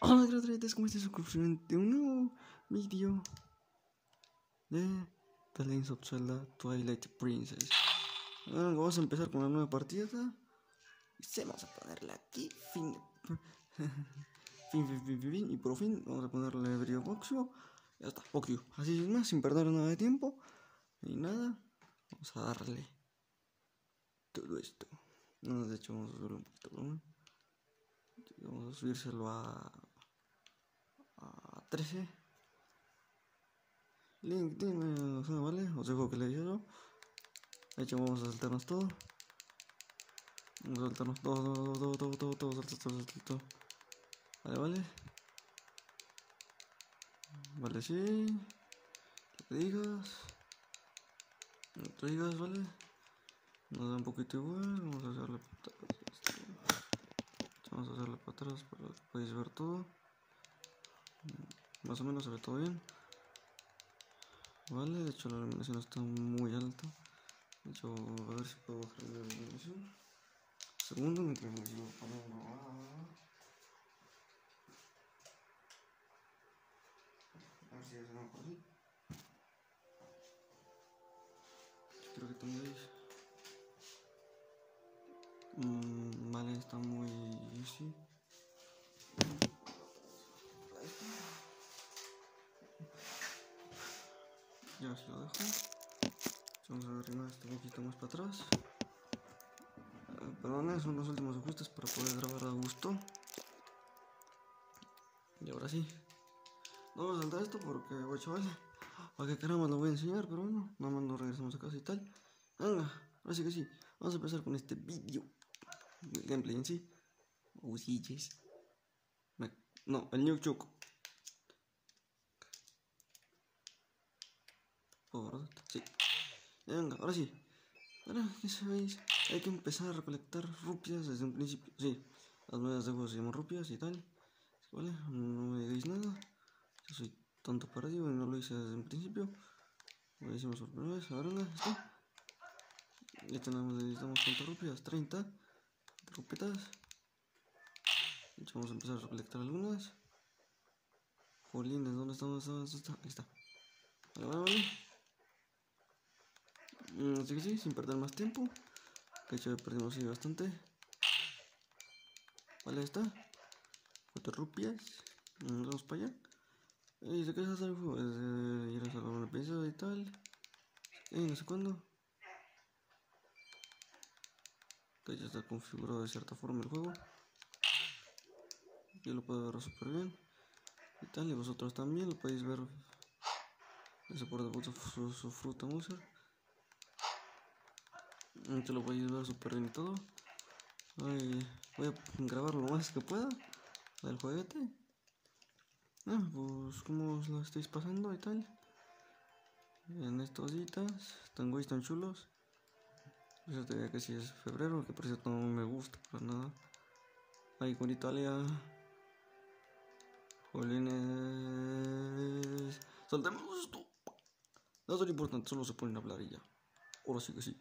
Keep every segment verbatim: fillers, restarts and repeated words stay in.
Hola, gracias, ¿cómo estás? Suscripción de un nuevo vídeo de The Legend of Zelda Twilight Princess. Bueno, vamos a empezar con una nueva partida. Y vamos a ponerle aquí fin. fin, fin, fin, fin, fin. Y por fin vamos a ponerle brillo boxeo. Ya está, boxeo. Así sin más, sin perder nada de tiempo. Y nada, vamos a darle todo esto. No, de hecho, vamos a subirlo un poquito, ¿no? Vamos a subírselo a, a trece. Link, dime, o sea, vale, os dejo que le diga yo. De hecho, vamos a saltarnos todo. Vamos a saltarnos todo, todo, todo, todo, todo, todo, salta, todo, salta, todo. Vale, vale. Vale, sí. Lo que digas. Lo que digas, vale. Nos da un poquito igual. Vamos a hacerle para atrás. Vamos a hacerle para atrás para que podáis ver todo. Más o menos se ve todo bien. Vale, de hecho la iluminación está muy alta. De hecho, a ver si puedo bajar la iluminación. Segundo, mientras me sigo poniendo. A ver si ya se me por aquí. Espero que tengáis. Mm, vale, está muy easy. Ya así lo dejo. Vamos a arrimar este un poquito más para atrás. Eh, perdón, son los últimos ajustes para poder grabar a gusto. Y ahora sí. No voy a saltar esto porque, voy chaval, para que caramba lo voy a enseñar, pero bueno, nada más nos regresamos a casa y tal. Venga, ahora sí que sí. Vamos a empezar con este vídeo. El gameplay en sí. Oh, sí, yes. No, el New Choco. Oh, ¿verdad? Sí. Venga, ahora sí. Ahora, ¿qué sabéis? Hay que empezar a recolectar rupias desde un principio. Sí, las monedas de juego se llaman rupias y tal. Vale, no me digáis nada. Yo soy tonto para ello y no lo hice desde un principio. Lo hicimos por primera vez. Ahora venga, está. Ya tenemos, necesitamos cuántas rupias, treinta rupitas. Vamos a empezar a recolectar algunas. Jolines, ¿dónde estamos? ¿Dónde está? Ahí está. Vale, vale, vale. Mm, así que sí, sin perder más tiempo. De hecho, perdimos ahí bastante. Vale, ahí está. Cuatro rupias. Nos vamos para allá. ¿Y de qué es hacer el juego? Es de ir a salvar una pieza y tal. Y no sé cuándo. Que ya está configurado de cierta forma el juego. Yo lo puedo ver súper bien. Y tal, y vosotros también lo podéis ver. Ese por default su, su, su fruta Muser. Te lo podéis ver súper bien y todo. Ay, voy a grabar lo más que pueda del jueguete. Ah, pues como os lo estáis pasando y tal. En estos días tan guays, tan chulos. Eso te diría que si es febrero, que por cierto no me gusta para nada. Ahí con Italia. Jolines. Saltemos esto. No es lo importante, solo se ponen a hablar y ya. Ahora sí que sí.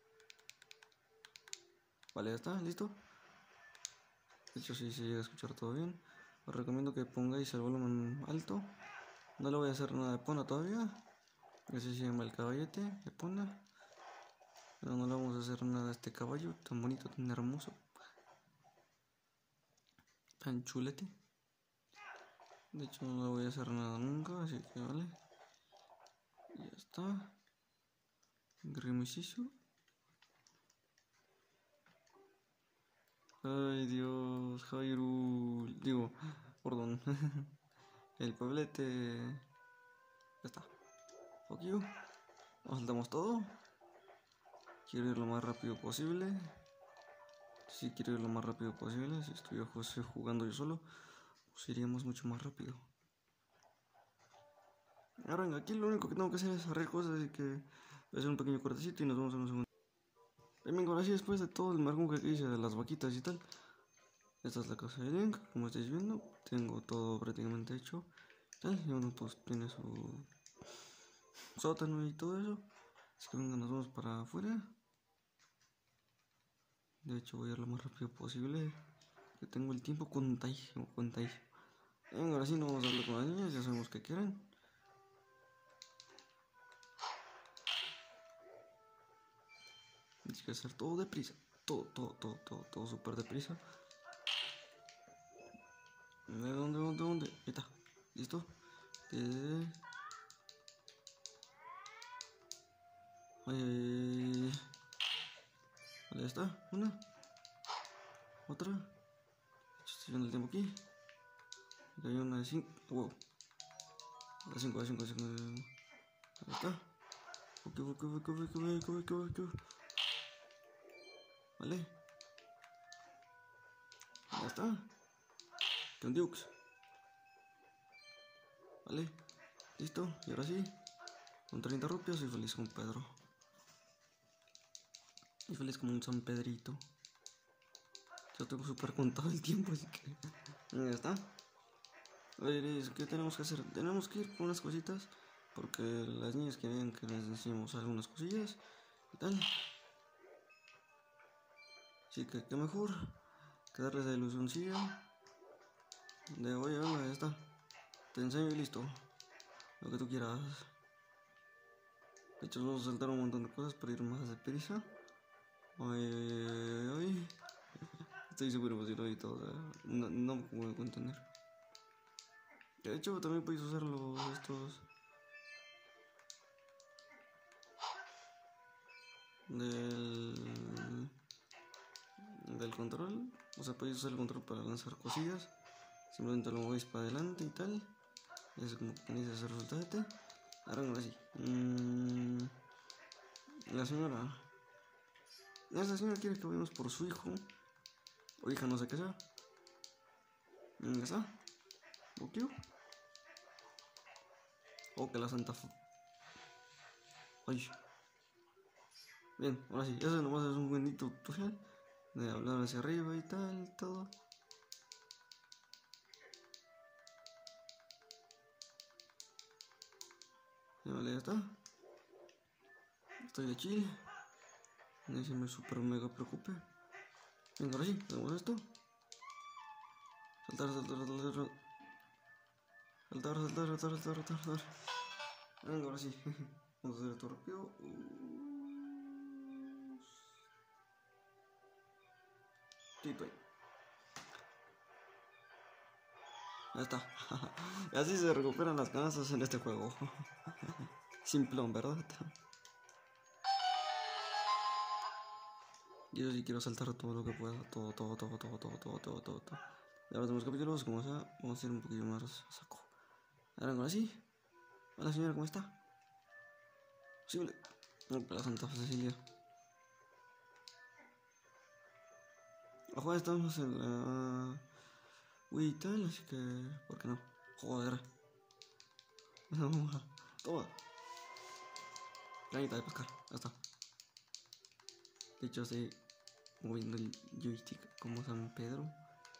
Vale, ya está, listo. De hecho, si sí, se llega a escuchar todo bien. Os recomiendo que pongáis el volumen alto. No le voy a hacer nada de Pona todavía. Ese se llama el caballete de Pona. Pero no le vamos a hacer nada a este caballo tan bonito, tan hermoso. Tan chulete. De hecho, no le voy a hacer nada nunca, así que vale. Y ya está. Grimisísimo. Ay, Dios, Hyrule. Digo, perdón. El pueblete. Ya está. Fuck you. Nos saltamos todo. Quiero ir lo más rápido posible. Si quiero ir lo más rápido posible. Si estuviera jugando yo solo, pues iríamos mucho más rápido. Ahora venga, aquí lo único que tengo que hacer es arreglar cosas, así que voy a hacer un pequeño cortecito y nos vemos en un segundo. Venga, ahora sí, después de todo el margunque que hice de las vaquitas y tal. Esta es la casa de Link, como estáis viendo. Tengo todo prácticamente hecho. Tal, y uno pues tiene su sótano y todo eso. Así que venga, nos vamos para afuera. De hecho voy a ir lo más rápido posible. Que tengo el tiempo contadísimo, contadísimo. Venga, ahora sí no vamos a hablar con las niñas, ya sabemos que quieren. Tienes que hacer todo deprisa. Todo, todo, todo, todo, todo súper deprisa. ¿De dónde, dónde, dónde? Ahí está. ¿Listo? Eh... Ahí. Vale, ya está. Una. Otra. Estoy viendo el tiempo aquí. Aquí hay una de cinco. Wow. De cinco, de cinco, de cinco. Ahí está. Ok, ok, ok, ok, ok, ok, ok, ok. Vale. Ya está. Con Dukes. Vale. Listo. Y ahora sí. Con treinta rupias soy feliz con Pedro. Y feliz como un San Pedrito. Yo tengo súper contado el tiempo, así que... Ya está. A ver, ¿qué tenemos que hacer? Tenemos que ir con unas cositas. Porque las niñas quieren que les enseñemos algunas cosillas. Y tal. Así que qué mejor que darles la ilusioncilla. De oye, venga, ya está. Te enseño y listo. Lo que tú quieras. De hecho, vamos a saltar un montón de cosas para ir más deprisa. Ay, ay, ay. Estoy súper emocionado y todo. ¿Eh? No, no me puedo contener. De hecho, también podéis usar los estos del del control. O sea, podéis usar el control para lanzar cosillas. Simplemente lo movéis para adelante y tal. Y es como que tenéis ese resultado. Ahora no así. Mm, la señora. Esta señora quiere que vayamos por su hijo. O hija, no sé qué sea. ¿Ya está? ¿Ok? O que la Santa Fe. Ay. Bien, ahora sí. Eso nomás es un buen tutorial. De hablar hacia arriba y tal, todo. Ya vale, ya está. Estoy de chill. No se me super mega preocupe. Venga, ahora sí, hacemos esto. Saltar, saltar, saltar. Saltar, saltar, saltar, saltar, saltar, saltar. Venga, ahora sí. Vamos a hacer esto rápido. Tito ahí. Ya está. Y así se recuperan las canastas en este juego. Simplón, ¿verdad? Yo sí quiero saltar todo lo que pueda. Todo, todo, todo, todo, todo, todo, todo, todo, todo. Y ahora tenemos capítulos, como sea, vamos a ir un poquillo más a saco. Ahora sí. Hola señora, ¿cómo está? Sí, no, la Santa Cecilia. Ojo, estamos en la Wii y tal, así que... ¿por qué no? Joder. Toma. Granita de pescar, ya está. De hecho, estoy moviendo el joystick como San Pedro.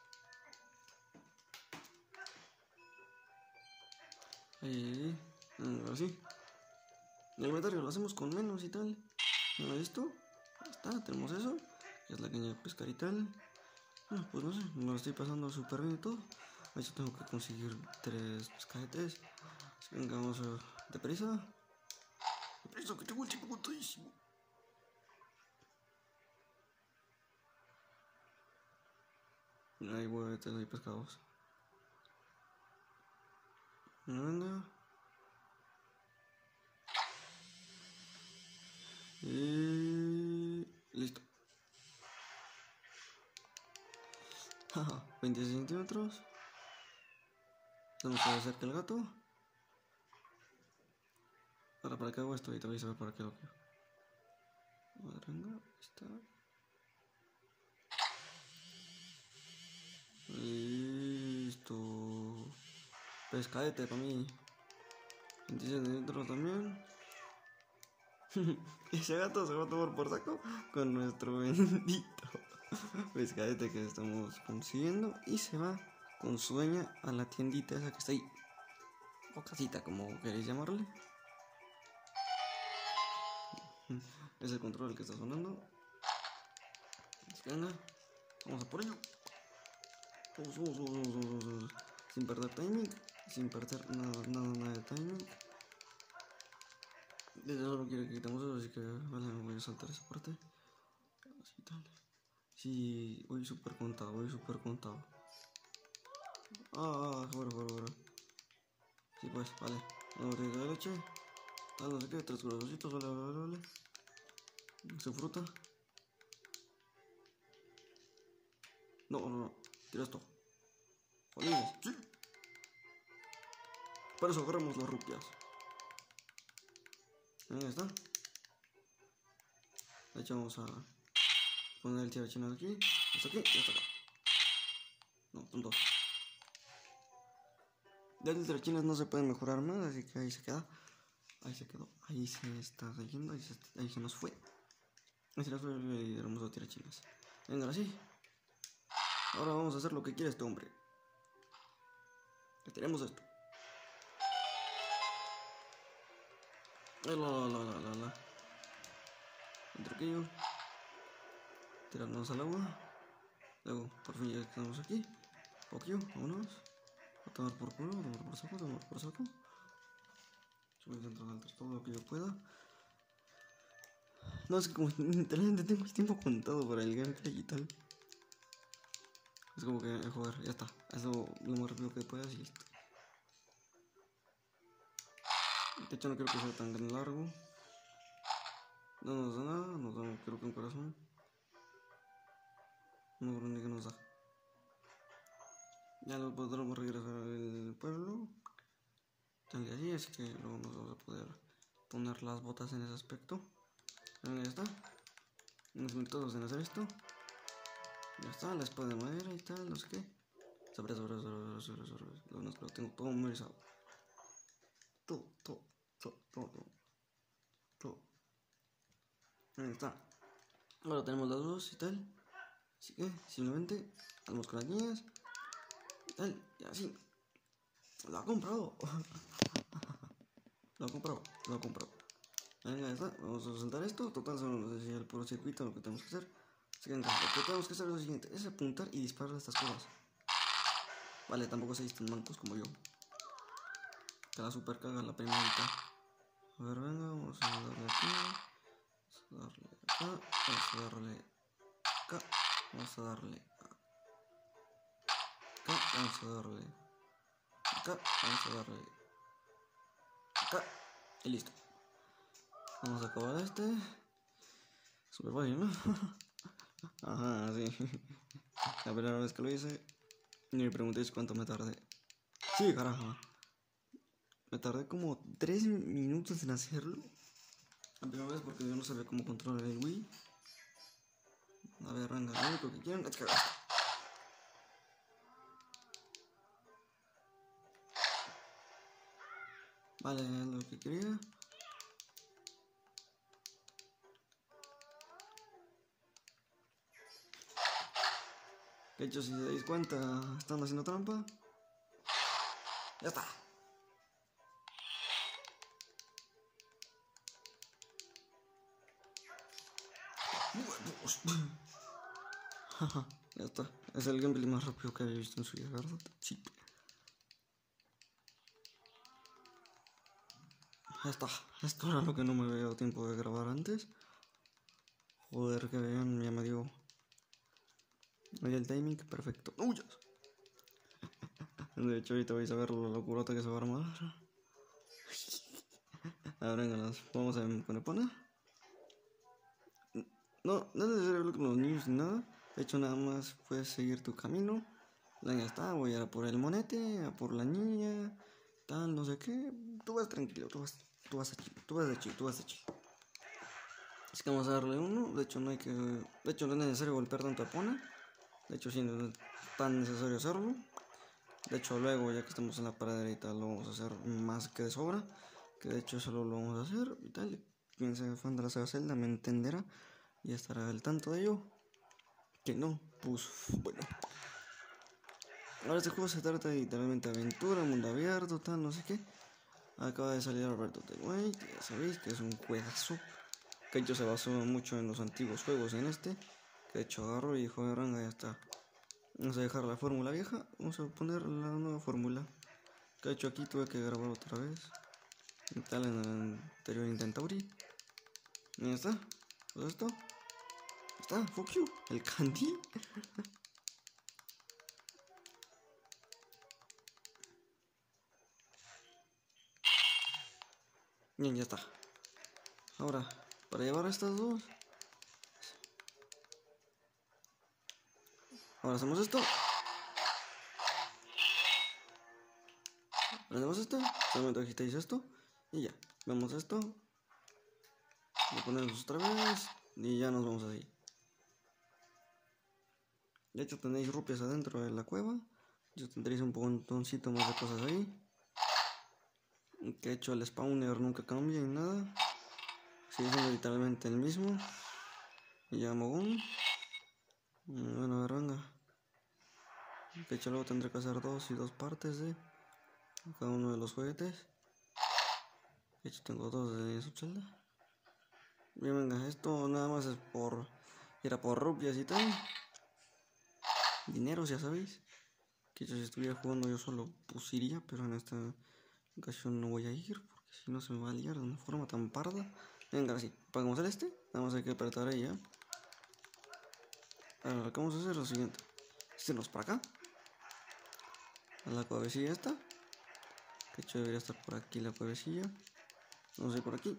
Ahí, ahora sí. El inventario lo hacemos con menos y tal. ¿No esto? Ya está, tenemos eso. Que es la caña de pescar y tal. Bueno, pues no sé, me lo estoy pasando súper bien y todo. De hecho, tengo que conseguir tres pescadetes. Así que venga, vamos a... deprisa. Deprisa, que tengo el tiempo contadísimo. Ahí voy a tener ahí pescados. Venga. Y... listo. veintiséis centímetros. Vamos a hacer que el gato. Ahora, ¿para qué hago esto? Ahorita vais a ver para qué lo quiero. Venga, está. Listo. Pescadete para mí. veintiséis centímetros también. Ese gato se va a tomar por saco con nuestro bendito pescadete que estamos consiguiendo. Y se va con su dueña a la tiendita esa que está ahí. O casita, como queréis llamarle. Es el control que está sonando. Venga, vamos a por ello. Vamos, vamos, vamos, vamos, vamos. sin perder timing, sin perder nada, nada, nada de timing. Yo solo quiero que quitemos eso, así que vale, me voy a saltar esa parte. Así tal. Sí, voy súper contado, voy súper contado. Ah, fuera, fuera, fuera. Sí, pues, vale. Una botella de leche. Ah, no sé qué, tres corazoncitos, vale, vale, vale, vale. Se fruta. No, no, no. Tira esto. Jolines, sí. Para eso agarramos las rupias. Ahí está. De hecho, vamos a poner el tirachino aquí. Hasta aquí y hasta acá. No, son dos. Ya el tirachines no se puede mejorar más, así que ahí se queda. Ahí se quedó. Ahí se está yendo. Ahí se, ahí se nos fue. Ahí se nos fue el hermoso tirachines. Venga, ahora sí. Ahora vamos a hacer lo que quiere este hombre. Que tenemos esto. La la la la la la. Entre aquello. Tirarnos al agua. Luego, por fin ya estamos aquí. Poquillo, vámonos. A tomar por culo, a tomar por saco, a tomar por saco. Yo voy a intentar saltar todo lo que yo pueda. No, es que como literalmente tengo el tiempo contado para el gameplay y tal. Es como que, joder, ya está. Eso lo más rápido que puedas y listo. De hecho, no quiero que sea tan largo. No nos da nada, nos da, creo que un corazón. No, creo que nos da. Ya no podremos regresar al pueblo. Tal y así, así que luego nos vamos a poder poner las botas en ese aspecto. Ya está. Unos minutos en hacer esto. Ya está, la espada de madera y tal, no sé qué. Sobre, sobre, sobre, sobre, sobre. Lo menos lo tengo todo memorizado. Todo, todo, todo, todo, todo. Ahí está. Ahora tenemos las dos y tal. Así que simplemente vamos con las niñas y tal. Y así. Lo ha comprado. Lo ha comprado, lo ha comprado. Venga, ya está. Vamos a saltar esto. Total, solo nos decía el puro circuito lo que tenemos que hacer. Así que venga, lo que tenemos que hacer es lo siguiente: es apuntar y disparar a estas cosas. Vale, tampoco se tan mancos como yo. Que la super caga la primerita. A ver, venga, vamos a darle aquí. Vamos a darle acá. Vamos a darle acá. Vamos a darle acá. Vamos a darle acá. Vamos a darle acá. Y listo. Vamos a acabar este. Super fácil, ¿no? Ajá, sí. La primera vez que lo hice, ni me preguntéis cuánto me tardé. Sí, carajo. Me tardé como tres minutos en hacerlo. La primera vez porque yo no sabía cómo controlar el Wii. A ver, venga, lo único que quieren es que... Vale, es lo que quería. De hecho, si se dais cuenta, están haciendo trampa. Ya está. Ya está. Es el gameplay más rápido que había visto en su vida, ¿verdad? Sí. Ya está. Esto era lo que no me había dado tiempo de grabar antes. Joder, que vean, ya me dio. Oye, el timing, perfecto. ¡Uy! De hecho, ahorita vais a ver la locurota que se va a armar. Ahora venga, las vamos a poner pana. No, no es necesario hablar con los niños ni nada. De hecho, nada más puedes seguir tu camino. Ya está, voy a ir a por el monete, a por la niña, tal, no sé qué. Tú vas tranquilo, tú vas, tú vas a chill, tú vas a chill, tú vas a chill. Así que vamos a darle uno. De hecho, no hay que. De hecho, no es necesario golpear tanto a Pona. De hecho, sí, no es tan necesario hacerlo. De hecho, luego, ya que estamos en la paraderita, lo vamos a hacer más que de sobra. Que de hecho, solo lo vamos a hacer y tal. Quien sea fan de la saga Zelda me entenderá y estará al tanto de ello. Que no, pues bueno. Ahora este juego se trata de literalmente aventura, mundo abierto, tal, no sé qué. Acaba de salir Breath of the Wild, ya sabéis que es un juegazo. Que de hecho se basó mucho en los antiguos juegos en este. Que de hecho agarró y dijo, ranga, ya está. Vamos a dejar la fórmula vieja. Vamos a poner la nueva fórmula. Que he hecho aquí, tuve que grabar otra vez. Y tal en el anterior Intentauri. Y ya está. Todo esto. Está, fuck you. El candy. Bien, ya está. Ahora, para llevar estas dos. Ahora hacemos esto. Prendemos esto. Solamente agitáis esto. Y ya. Vemos esto. Lo ponemos otra vez. Y ya nos vamos así. De hecho tenéis rupias adentro de la cueva. Ya tendréis un montoncito más de cosas ahí. Que de hecho el spawner nunca cambia ni nada. Sigue siendo literalmente el mismo. Y ya mogón. Bueno, a ver, venga. De hecho luego tendré que hacer dos y dos partes de cada uno de los juguetes. De hecho tengo dos de su celda. Bien, venga, esto nada más es por ir a por rupias y tal. Dinero, ya sabéis. Que yo si estuviera jugando yo solo pues iría, pero en esta ocasión no voy a ir porque si no se me va a liar de una forma tan parda. Venga, así, pagamos el este, nada más hay que apretar ahí ya. Ahora lo que vamos a hacer es lo siguiente: irnos para acá, a la cuevecilla esta. Que hecho debería estar por aquí la cuevecilla. Vamos a ir por aquí.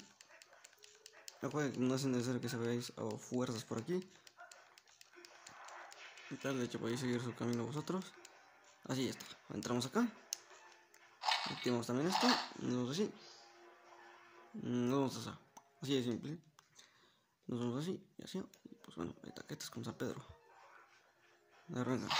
No es necesario que se veáis a fuerzas por aquí. Y tal, de hecho podéis seguir su camino vosotros. Así está, entramos acá. Activamos también esto. Nos vamos así. Nos vamos así. Así de simple. Nos vamos así y así. Y pues bueno, hay taquetes con San Pedro. Arranca.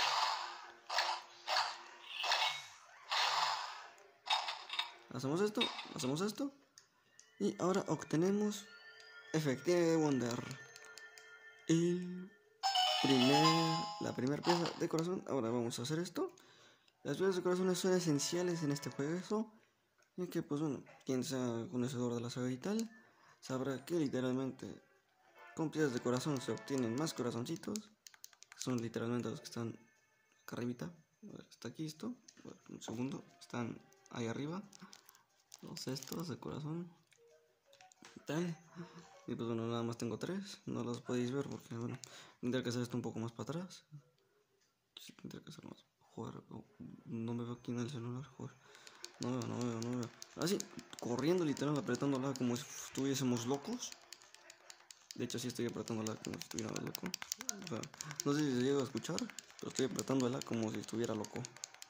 Hacemos esto, hacemos esto. Y ahora obtenemos Effective Wonder. El primer, la primera pieza de corazón. Ahora vamos a hacer esto. Las piezas de corazón son esenciales en este juego. Y que pues bueno, quien sea conocedor de la saga y tal, sabrá que literalmente con piezas de corazón se obtienen más corazoncitos. Que son literalmente los que están acá arribita. Está aquí esto. Un segundo. Están ahí arriba. Los estos de corazón. Y tal. Y pues bueno, nada más tengo tres. No los podéis ver porque bueno, tendría que hacer esto un poco más para atrás. Sí, tendría que hacer más. Joder, no me veo aquí en el celular. Joder. No veo, no veo, no veo. Así, corriendo literal, apretándola como si estuviésemos locos. De hecho, sí estoy apretándola como si estuviera loco. O sea, no sé si se llega a escuchar, pero estoy apretándola como si estuviera loco.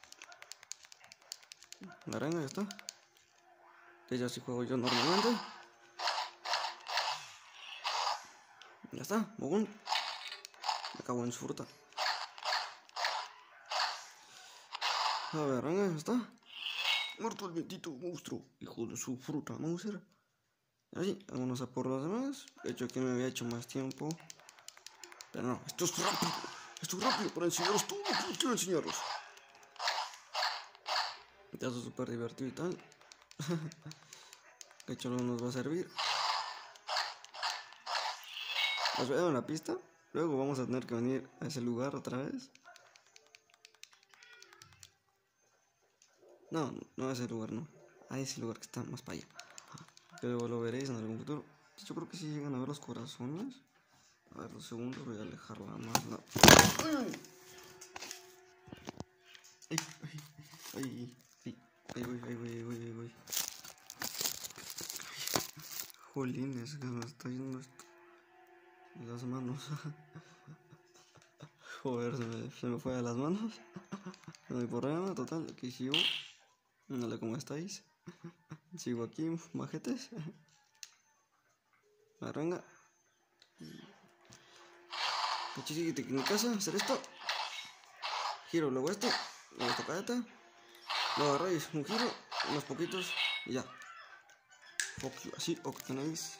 La arena ya está. De hecho, así juego yo normalmente. Ya está, mogón. Me cago en su fruta. A ver, venga, ya está. Muerto el bendito monstruo, hijo de su fruta, Mauser. Así, vámonos a por los demás. De hecho, aquí me había hecho más tiempo. Pero no, esto es rápido. Esto es rápido para enseñaros todo lo que quiero enseñaros. Te hace súper divertido y tal. De hecho, no nos va a servir. Os veo en la pista. Luego vamos a tener que venir a ese lugar otra vez. No, no a ese lugar, no. A ese lugar que está más para allá. Pero lo veréis en algún futuro. Yo creo que si llegan a ver los corazones. A ver, dos segundos, voy a alejarla más. No. Ay, ay, ay, ay, ay, voy, ay, voy, ay, voy, ay, voy. Jolines, que me está yendo esto. Las manos. Joder, se me, se me fue a las manos. No hay problema, total, aquí sigo. Hola, ¿cómo estáis? Sigo aquí, majetes. Arranca. Cachísiguete en mi casa, hacer esto. Giro, luego esto. Luego esta cadeta. Lo agarráis, un giro, unos poquitos y ya. Así obtenéis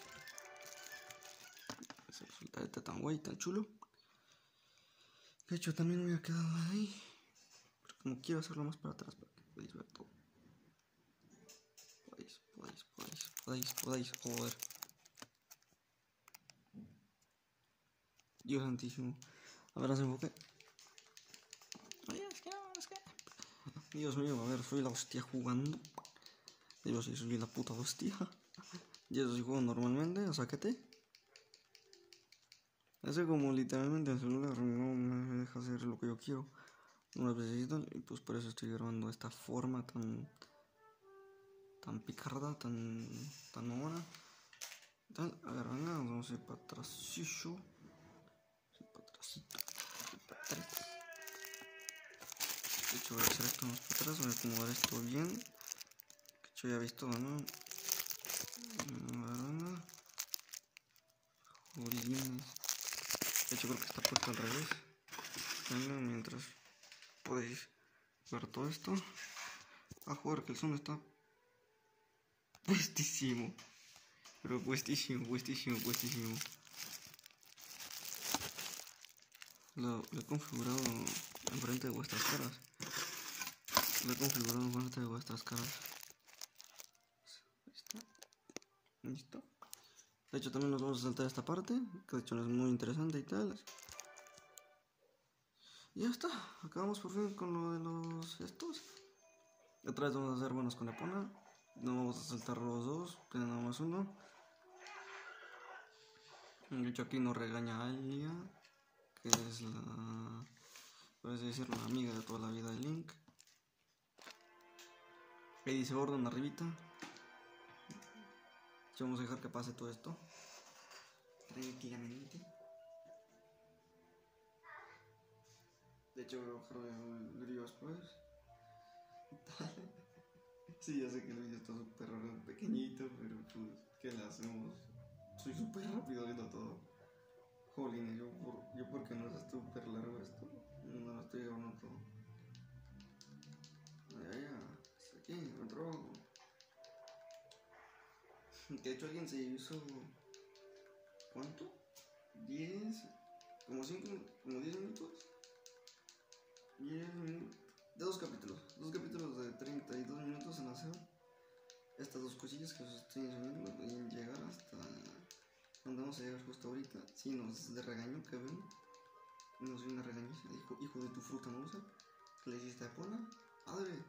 ese resultado tan guay, tan chulo. De hecho, también me ha quedado ahí. Pero como quiero hacerlo más para atrás para que podáis ver todo. Podéis, podéis, podéis, podéis, podéis, joder. Dios santísimo. A ver, se enfoque. Oye, es que no, es que... Dios mío, a ver, soy la hostia jugando. Yo sí soy la puta hostia. Y eso sí juego normalmente, o sea, ¿qué te? Hace como literalmente el celular no me deja hacer lo que yo quiero. Unas veces y pues por eso estoy grabando de esta forma tan... tan picarda, tan... tan mamona. Tal, a ver, venga, vamos a ir para atrás. Sí, yo. Sí, para atrás. Para atrás. De hecho, voy a hacer esto más para atrás. Voy a acomodar esto bien. Que yo ya he visto, ¿no? Venga. Jolines. De hecho, creo que está puesto al revés. Venga, mientras podéis ver todo esto. A jugar que el son está puestísimo. Pero puestísimo, puestísimo, puestísimo. Lo, lo he configurado enfrente de vuestras caras. Lo he configurado enfrente de vuestras caras. Ahí está. Listo. De hecho también nos vamos a saltar esta parte, que de hecho no es muy interesante y tal. Y ya está. Acabamos por fin con lo de los estos. Otra vez vamos a hacer buenos con Epona. No vamos a saltar los dos, pero nada más uno. De hecho aquí nos regaña Alia, que es la, por así decirlo, la amiga de toda la vida de Link. Ahí dice Gordon arribita. Y vamos a dejar que pase todo esto tranquilamente. De hecho voy a bajar el brillo después. Sí, ya sé que el vídeo está súper pequeñito, pero pues, ¿qué le hacemos? Soy súper rápido viendo todo. Jolín, yo por, yo porque no es súper largo esto. No lo estoy grabando todo. Allá, allá, hasta aquí, entró. De hecho alguien se hizo... ¿Cuánto? diez... Como cinco... Como diez minutos. diez minutos. De dos capítulos. Dos capítulos de treinta y dos minutos en hacer estas dos cosillas que os estoy enseñando. Y en llegar hasta... Donde vamos a llegar justo ahorita. Sí, nos de regaño que ven. Nos dio una regañiza. Hijo, hijo de tu fruta no usa. ¿Qué le hiciste a Epona? Padre.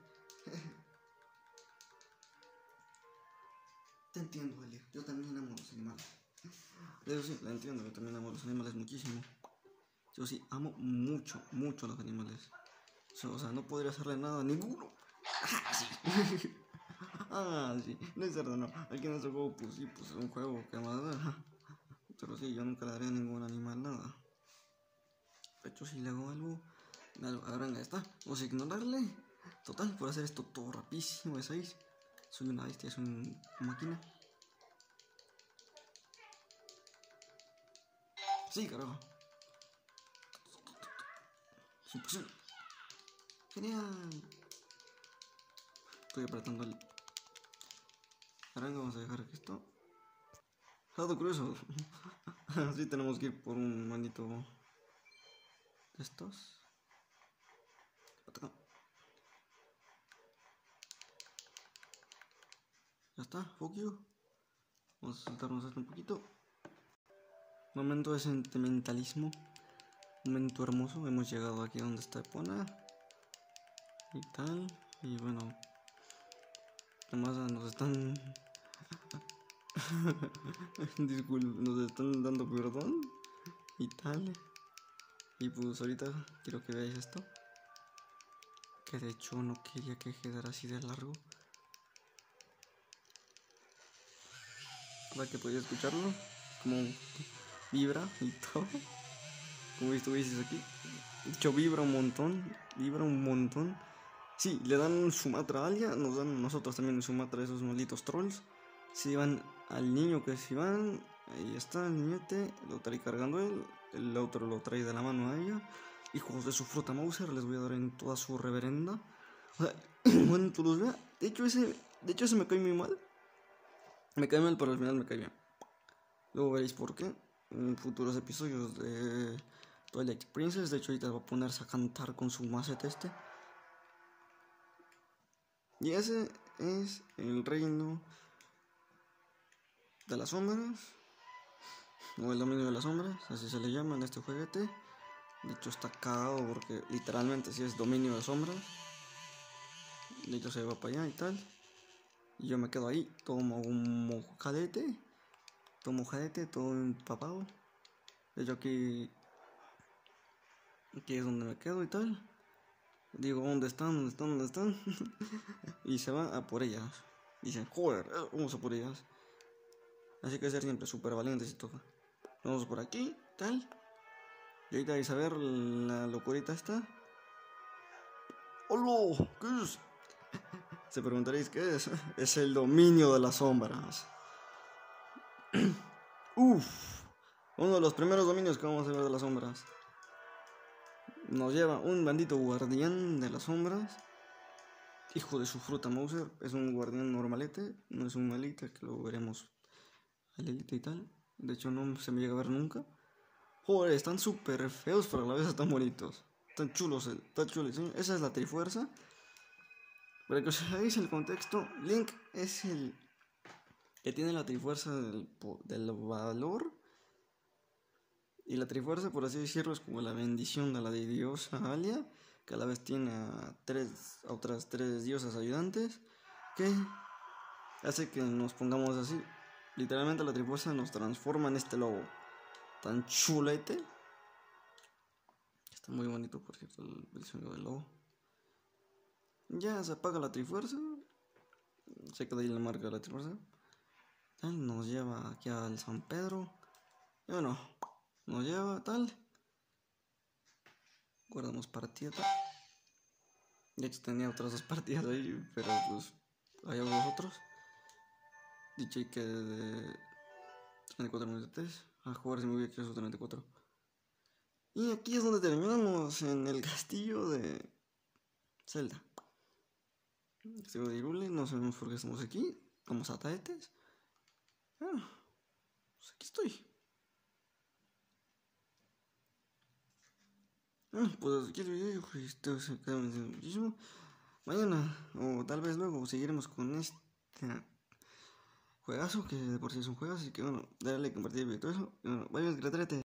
Te entiendo, Alia. Yo también amo los animales. Eso sí, la entiendo. Yo también amo los animales muchísimo. Yo sí, amo mucho, mucho a los animales. O sea, no podría hacerle nada a ninguno. Ah, sí. Ah, sí. No es cierto, no. Aquí en nuestro juego, pues sí, pues es un juego que más. Pero sí, yo nunca le daré a ningún animal nada. De hecho, si le hago algo, ahora venga, está. Vamos a ignorarle. Total, por hacer esto todo rapidísimo de seis. Soy una bestia, soy una máquina. Sí, carajo. Es imposible. Genial. Estoy apretando el... Ahora vamos a dejar que esto... Dato curioso. Así tenemos que ir por un maldito... de estos. Ya está, fuck you. Vamos a saltarnos esto un poquito. Momento de sentimentalismo. Momento hermoso. Hemos llegado aquí donde está Epona. Y tal. Y bueno. Además nos están... Disculpen, nos están dando perdón. Y tal. Y pues ahorita quiero que veáis esto. Que de hecho no quería que quedara así de largo. Para que podáis escucharlo. Como vibra y todo. Como estuvieses aquí. De hecho vibra un montón. Vibra un montón. Sí, le dan Sumatra a Alia. Nos dan nosotros también en Sumatra esos malditos trolls. Se llevan al niño que se van. Ahí está el niñete. Lo trae cargando él. El otro lo trae de la mano a ella. Hijos de su fruta Mauser. Les voy a dar en toda su reverenda. O sea, bueno, tú los veas. De hecho ese, de hecho ese me cae muy mal. Me cae mal, pero al final me cae bien. Luego veréis por qué en futuros episodios de Twilight Princess. De hecho ahorita va a ponerse a cantar con su macete este. Y ese es el reino de las sombras. O el dominio de las sombras, así se le llama en este jueguete. De hecho está cagado porque literalmente si es dominio de sombras. De hecho se va para allá y tal. Y yo me quedo ahí, todo un mojadete. Todo mojadete, todo empapado. De hecho aquí... Aquí es donde me quedo y tal. Digo, ¿dónde están? ¿Dónde están? ¿Dónde están? Y se va a por ellas. Dicen, joder, vamos a por ellas. Así que ser siempre súper valientes y todo. Vamos por aquí, tal. Y ahorita vais a ver la locurita esta. ¡Hola! ¿Qué es? Se preguntaréis qué es. Es el dominio de las sombras. Uff. Uno de los primeros dominios que vamos a ver de las sombras. Nos lleva un bandito guardián de las sombras. Hijo de su fruta Mauser. Es un guardián normalete. No es un malita, que lo veremos al élite y tal. De hecho no se me llega a ver nunca. Joder, están súper feos, pero a la vez están bonitos. Están chulos, están chulos. ¿Sí? Esa es la trifuerza. Para que os hagáis el contexto, Link es el que tiene la trifuerza del, del valor. Y la trifuerza, por así decirlo, es como la bendición de la diosa Alia, que a la vez tiene a, tres, a otras tres diosas ayudantes, que hace que nos pongamos así. Literalmente la trifuerza nos transforma en este lobo tan chulete. Está muy bonito, por cierto, el, el sonido del lobo. Ya se apaga la trifuerza. Se queda ahí la marca de la trifuerza. Nos lleva aquí al San Pedro. Y bueno, nos lleva tal. Guardamos partida. De hecho tenía otras dos partidas ahí, pero pues hay otros. Dicho que de treinta y cuatro minutos a jugar si me hubiera quedado treinta y cuatro. Y aquí es donde terminamos, en el castillo de Zelda. Castillo de Hyrule, no sabemos por qué estamos aquí. Como sataetes. Ah, pues aquí estoy. Ah, pues aquí el video, esto se queda muchísimo. Mañana, o tal vez luego, seguiremos con este juegazo, que de por sí es un juegazo. Así que bueno, dale like, compartir el video y todo eso. Y bueno, vayan,